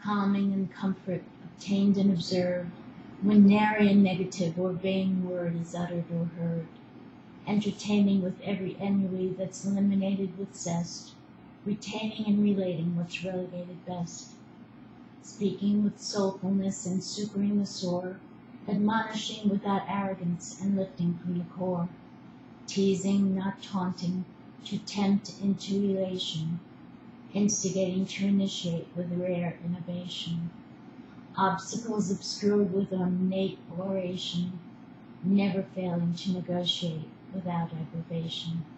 calming and comfort obtained and observed, when nary a negative or vain word is uttered or heard, entertaining with every ennui that's eliminated with zest, retaining and relating what's relegated best, speaking with soulfulness and succoring the sore, admonishing without arrogance and lifting from the core, teasing, not taunting, to tempt into elation, instigating to initiate with rare innovation, obstacles obscured with ornate oration, never failing to negotiate without aggravation.